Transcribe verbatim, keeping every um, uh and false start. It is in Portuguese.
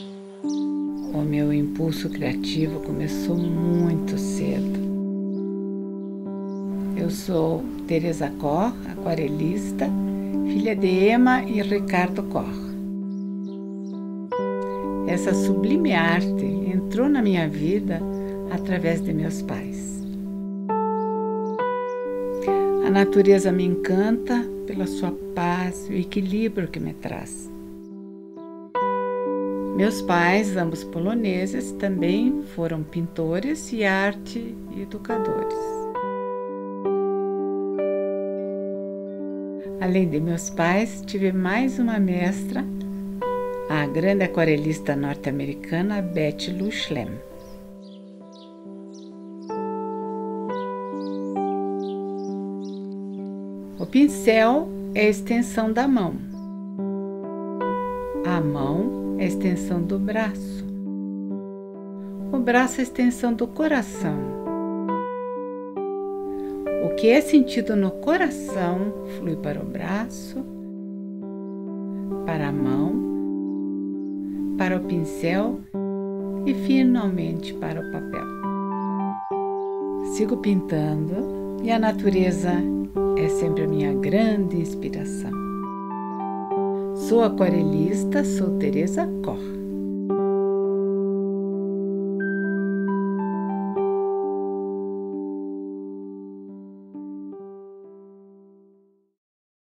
O meu impulso criativo começou muito cedo. Eu sou Teresa Koch, aquarelista, filha de Emma e Ricardo Koch. Essa sublime arte entrou na minha vida através de meus pais. A natureza me encanta pela sua paz e o equilíbrio que me traz. Meus pais, ambos poloneses, também foram pintores e arte educadores. Além de meus pais, tive mais uma mestra, a grande aquarelista norte-americana Betty Lou Schlemm. O pincel é a extensão da mão. A mão é a extensão do braço. O braço é a extensão do coração. O que é sentido no coração flui para o braço, para a mão, para o pincel e finalmente para o papel. Sigo pintando e a natureza é sempre a minha grande inspiração. Sou aquarelista, sou Teresa Koch.